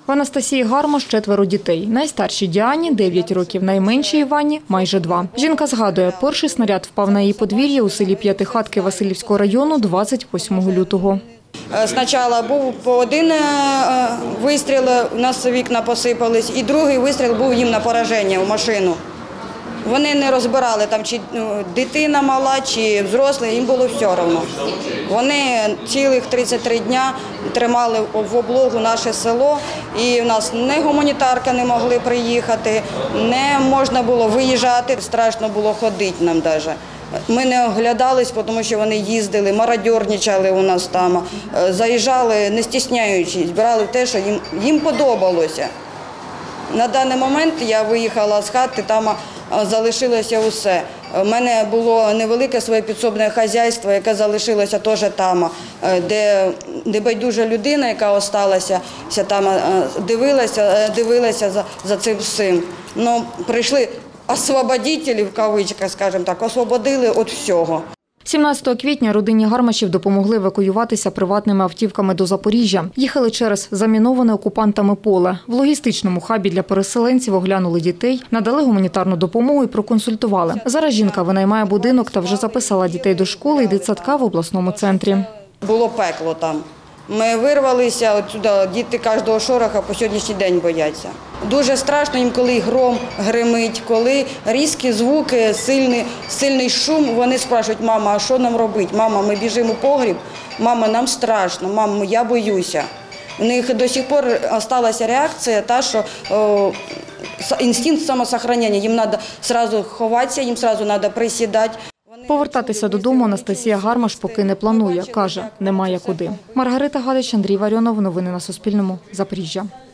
В Анастасії Гармаш 4 дітей. Найстаршій Діані – 9 років, найменшій Івані – майже 2. Жінка згадує, перший снаряд впав на її подвір'я у селі П'ятихатки Василівського району 28 лютого. Спочатку був по один вистріл, у нас вікна посипались, і другий вистріл був їм на пораження в машину. Вони не розбирали, там, чи дитина мала, чи взрослий, їм було все одно. Вони цілих 33 дня тримали в облогу наше село, і в нас не гуманітарка не могли приїхати, не можна було виїжджати, страшно було ходити нам навіть. Ми не оглядались, тому що вони їздили, мародьорничали у нас там, заїжджали, не стісняючись, брали те, що їм подобалося. На даний момент я виїхала з хати, там залишилося усе. У мене було невелике своє підсобне хазяйство, яке залишилося теж там, де байдужа людина, яка залишилася, там дивилася за цим всім. Ну, прийшли освободителі, в кавичках, скажімо так, освободили від всього. 17 квітня родині Гармашів допомогли евакуюватися приватними автівками до Запоріжжя. Їхали через заміноване окупантами поле. В логістичному хабі для переселенців оглянули дітей, надали гуманітарну допомогу і проконсультували. Зараз жінка винаймає будинок та вже записала дітей до школи і дитсадка в обласному центрі. Було пекло там. Ми вирвалися отсюди, діти кожного шороха по сьогоднішній день бояться. Дуже страшно їм, коли гром гримить, коли різкі звуки, сильний шум. Вони спрашують: мама, а що нам робити? Мама, ми біжимо у погріб, мама, нам страшно, мама, я боюся. У них до сих пор залишилася реакція та, що інстинкт самосохранення. Їм треба одразу ховатися, їм одразу треба присідати. Повертатися додому Анастасія Гармаш поки не планує. Каже, немає куди. Маргарита Галич, Андрій Варіонов. Новини на Суспільному. Запоріжжя.